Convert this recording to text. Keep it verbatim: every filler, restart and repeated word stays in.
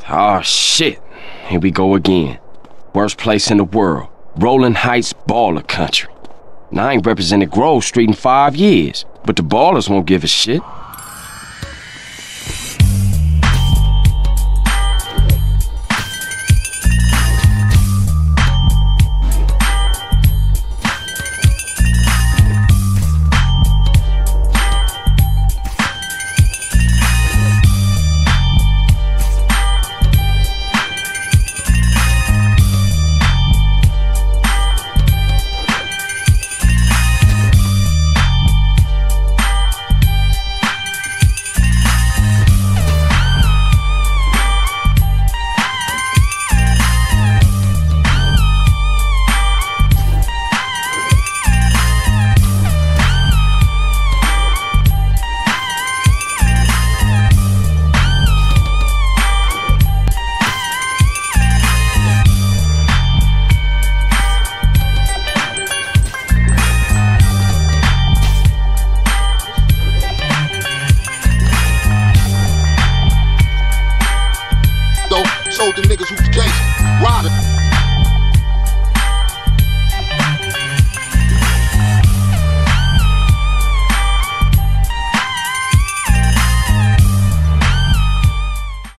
Oh shit, here we go again. Worst place in the world, Rolling Heights baller country. Now I ain't represented Grove Street in five years, but the ballers won't give a shit. Showed the niggas who's gangsta, rider.